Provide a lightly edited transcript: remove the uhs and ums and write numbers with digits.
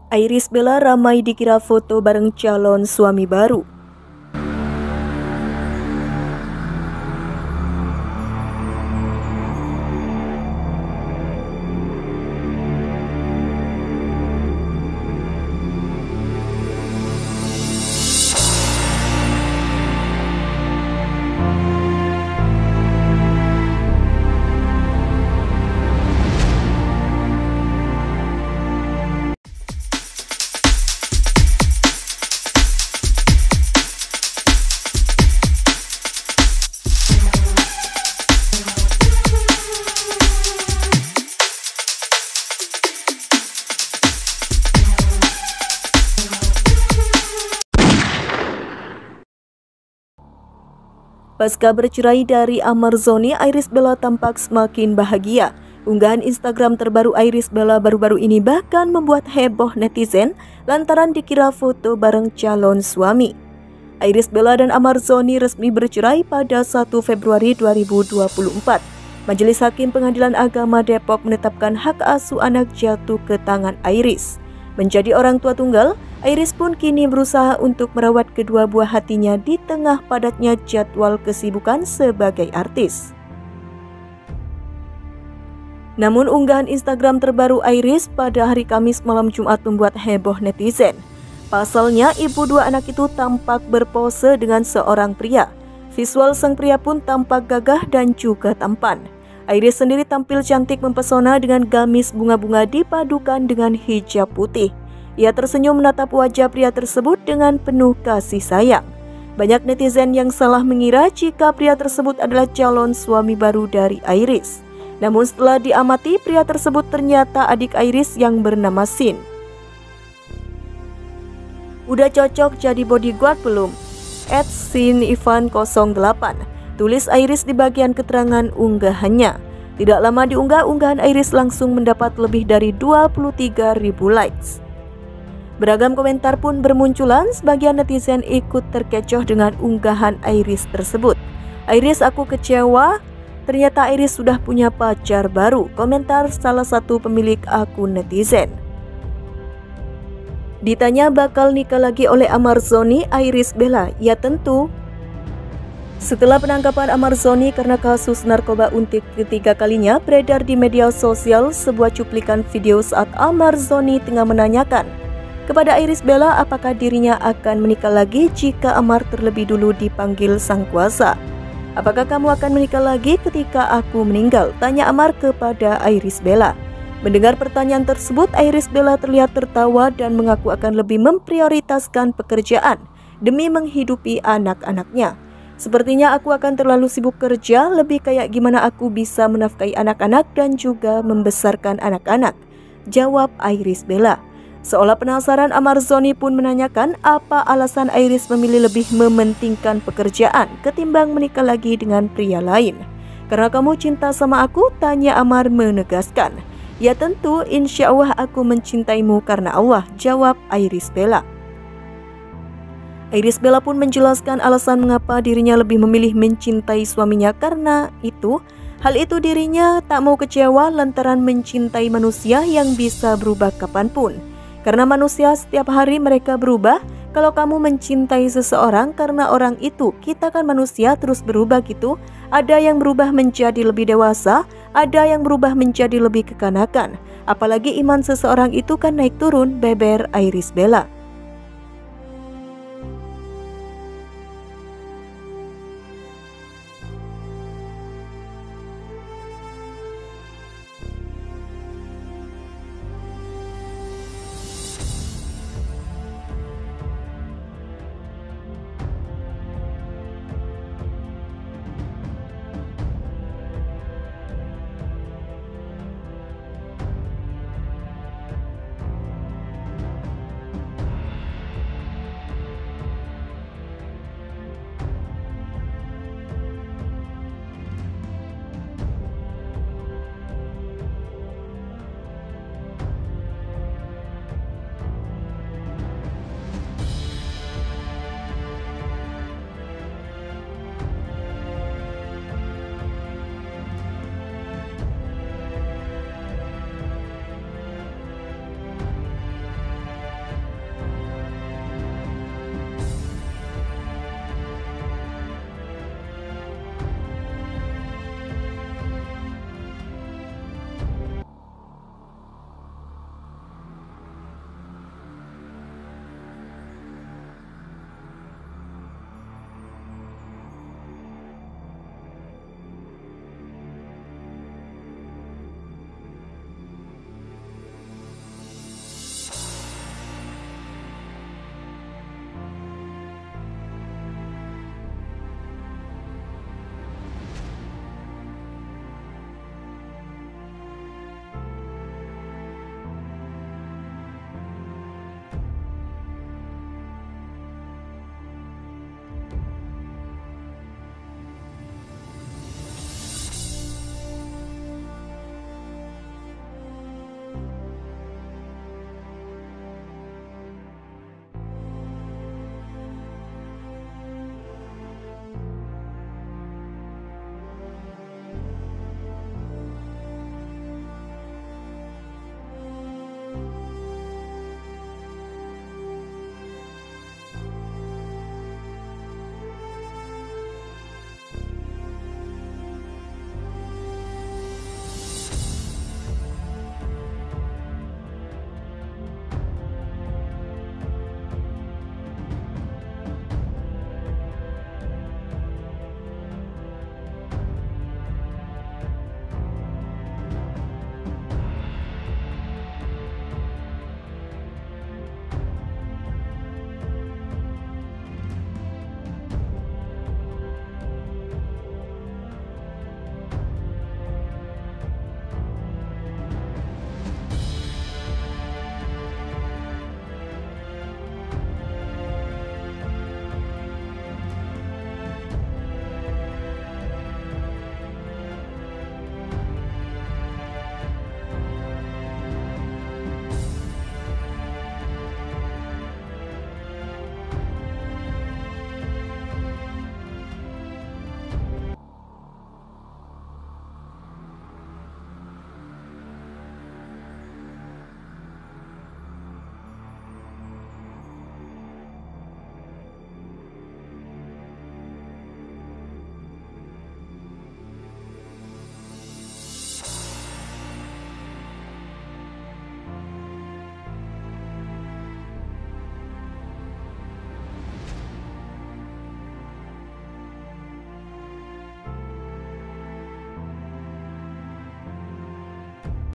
Iris Bella ramai dikira foto bareng calon suami baru. Pasca bercerai dari Amar Zoni, Iris Bella tampak semakin bahagia. Unggahan Instagram terbaru Iris Bella baru-baru ini bahkan membuat heboh netizen lantaran dikira foto bareng calon suami. Iris Bella dan Amar Zoni resmi bercerai pada 1 Februari 2024. Majelis Hakim Pengadilan Agama Depok menetapkan hak asuh anak jatuh ke tangan Iris. Menjadi orang tua tunggal, Iris pun kini berusaha untuk merawat kedua buah hatinya di tengah padatnya jadwal kesibukan sebagai artis. Namun unggahan Instagram terbaru Iris pada hari Kamis malam Jumat membuat heboh netizen. Pasalnya, ibu dua anak itu tampak berpose dengan seorang pria. Visual sang pria pun tampak gagah dan juga tampan. Iris sendiri tampil cantik mempesona dengan gamis bunga-bunga dipadukan dengan hijab putih. Ia tersenyum menatap wajah pria tersebut dengan penuh kasih sayang. Banyak netizen yang salah mengira jika pria tersebut adalah calon suami baru dari Iris. Namun setelah diamati, pria tersebut ternyata adik Iris yang bernama Sin. Udah cocok jadi bodyguard belum? @SinIvan08 tulis Iris di bagian keterangan unggahannya. Tidak lama diunggah, unggahan Iris langsung mendapat lebih dari 23.000 likes. Beragam komentar pun bermunculan, sebagian netizen ikut terkecoh dengan unggahan Iris tersebut. Iris, aku kecewa, ternyata Iris sudah punya pacar baru, komentar salah satu pemilik akun netizen. Ditanya bakal nikah lagi oleh Amar Zoni, Iris Bella, ya tentu. Setelah penangkapan Amar Zoni karena kasus narkoba untuk ketiga kalinya, beredar di media sosial sebuah cuplikan video saat Amar Zoni tengah menanyakan kepada Iris Bella apakah dirinya akan menikah lagi jika Amar terlebih dulu dipanggil sang kuasa. Apakah kamu akan menikah lagi ketika aku meninggal? Tanya Amar kepada Iris Bella. Mendengar pertanyaan tersebut, Iris Bella terlihat tertawa dan mengaku akan lebih memprioritaskan pekerjaan demi menghidupi anak-anaknya. Sepertinya aku akan terlalu sibuk kerja, lebih kayak gimana aku bisa menafkahi anak-anak dan juga membesarkan anak-anak, jawab Iris Bella. Seolah penasaran, Amar Zoni pun menanyakan apa alasan Iris memilih lebih mementingkan pekerjaan ketimbang menikah lagi dengan pria lain. Karena kamu cinta sama aku, tanya Amar menegaskan. Ya tentu, insya Allah aku mencintaimu karena Allah, jawab Iris Bella. Iris Bella pun menjelaskan alasan mengapa dirinya lebih memilih mencintai suaminya karena hal itu dirinya tak mau kecewa lantaran mencintai manusia yang bisa berubah kapanpun. Karena manusia setiap hari mereka berubah, kalau kamu mencintai seseorang karena orang itu, kita kan manusia terus berubah gitu. Ada yang berubah menjadi lebih dewasa, ada yang berubah menjadi lebih kekanakan. Apalagi iman seseorang itu kan naik turun, beber Iris Bella.